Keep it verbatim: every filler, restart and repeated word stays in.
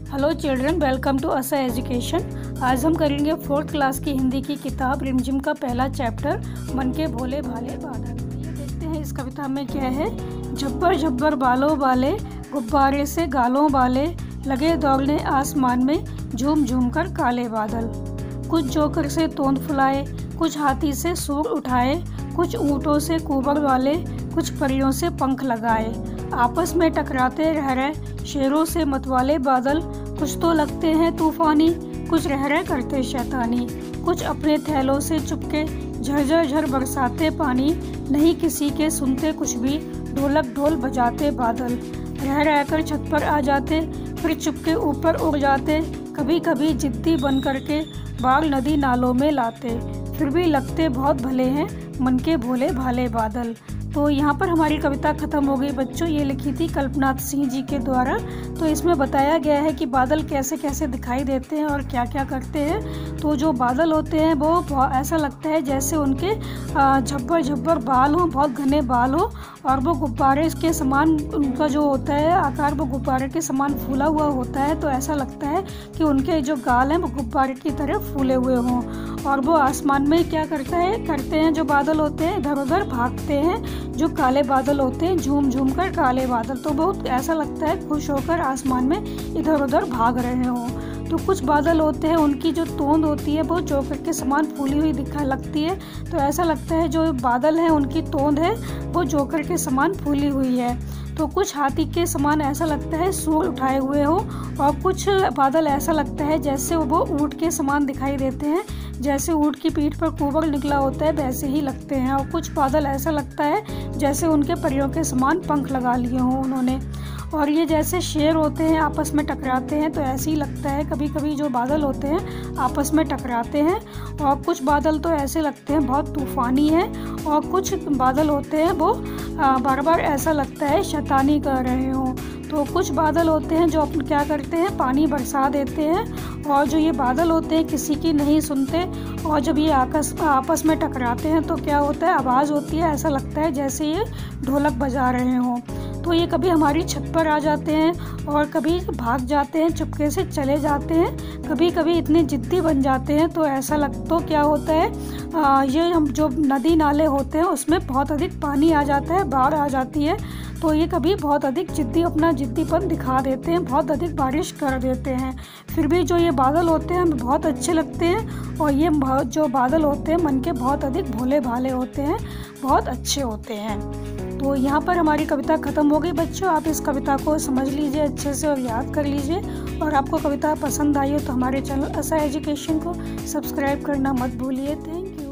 Hello children, welcome to Asa education. आज हम करेंगे फोर्थ क्लास की हिंदी की किताब रिमझिम का पहला चैप्टर मन के भोले भाले बादल। ये देखते हैं इस कविता में क्या है। झब्बर झब्बर बालों वाले, गुब्बारे से गालों वाले, लगे दौड़ने आसमान में झूम झूम कर काले बादल। कुछ जोकर से तोंद फुलाए, कुछ हाथी से सूर उठाए, कुछ ऊँटों से कुबर वाले, कुछ परियों से पंख लगाए। आपस में टकराते रह रहे शेरों से मतवाले बादल, कुछ तो लगते हैं तूफानी, कुछ रह रहे करते शैतानी। कुछ अपने थैलों से चुपके झरझर झर बरसाते पानी, नहीं किसी के सुनते कुछ भी, ढोलक ढोल बजाते बादल। रह रह कर छत पर आ जाते, फिर चुपके ऊपर उड़ जाते, कभी कभी जिद्दी बन करके बाढ़ नदी नालों में लाते। फिर भी लगते बहुत भले हैं मन के भोले भाले बादल। तो यहाँ पर हमारी कविता ख़त्म हो गई बच्चों। ये लिखी थी कल्पनाथ सिंह जी के द्वारा। तो इसमें बताया गया है कि बादल कैसे कैसे दिखाई देते हैं और क्या क्या करते हैं। तो जो बादल होते हैं वो ऐसा लगता है जैसे उनके झब्बर झब्बर बाल हों, बहुत घने बाल हों, और वो गुब्बारे के समान उनका जो होता है आकार वो गुब्बारे के समान फूला हुआ होता है। तो ऐसा लगता है कि उनके जो गाल हैं वो गुब्बारे की तरह फूले हुए हों। और वो आसमान में क्या करता है करते हैं जो बादल होते हैं इधर उधर भागते हैं, जो काले बादल होते हैं झूम झूम कर काले बादल। तो बहुत ऐसा लगता है खुश होकर आसमान में इधर उधर भाग रहे हों। तो कुछ बादल होते हैं उनकी जो तोंद होती है वो जोकर के समान फूली हुई दिखा लगती है। तो ऐसा लगता है जो बादल है उनकी तोंद है वो जोकर के समान फूली हुई है। तो कुछ हाथी के समान ऐसा लगता है सूंड उठाए हुए हो, और कुछ बादल ऐसा लगता है जैसे वो ऊँट के समान दिखाई देते हैं, जैसे ऊँट की पीठ पर कुबर निकला होता है वैसे ही लगते हैं। और कुछ बादल ऐसा लगता है जैसे उनके परियों के समान पंख लगा लिए हों उन्होंने। और ये जैसे शेर होते हैं आपस में टकराते हैं तो ऐसे ही लगता है कभी कभी जो बादल होते हैं आपस में टकराते हैं। और कुछ बादल तो ऐसे लगते हैं बहुत तूफ़ानी है, और कुछ बादल होते हैं वो बार बार ऐसा लगता है शैतानी कर रहे हों। तो कुछ बादल होते हैं जो अपन क्या करते हैं पानी बरसा देते हैं, और जो ये बादल होते हैं किसी की नहीं सुनते, और जब ये आकस आपस में टकराते हैं तो क्या होता है आवाज़ होती है, ऐसा लगता है जैसे ये ढोलक बजा रहे हों। तो ये कभी हमारी छत पर आ जाते हैं और कभी भाग जाते हैं, चुपके से चले जाते हैं, कभी कभी इतने जिद्दी बन जाते हैं। तो ऐसा लग तो क्या होता है आ, ये हम जो नदी नाले होते हैं उसमें बहुत अधिक पानी आ जाता है, बाढ़ आ जाती है। तो ये कभी बहुत अधिक जिद्दी अपना जिद्दीपन दिखा देते हैं, बहुत अधिक बारिश कर देते हैं। फिर भी जो ये बादल होते हैं हमें बहुत अच्छे लगते हैं, और ये जो बादल होते हैं मन के बहुत अधिक भोले भाले होते हैं, बहुत अच्छे होते हैं। तो यहाँ पर हमारी कविता ख़त्म हो गई बच्चों। आप इस कविता को समझ लीजिए अच्छे से और याद कर लीजिए। और आपको कविता पसंद आई हो तो हमारे चैनल असा एजुकेशन को सब्सक्राइब करना मत भूलिए। Thank you.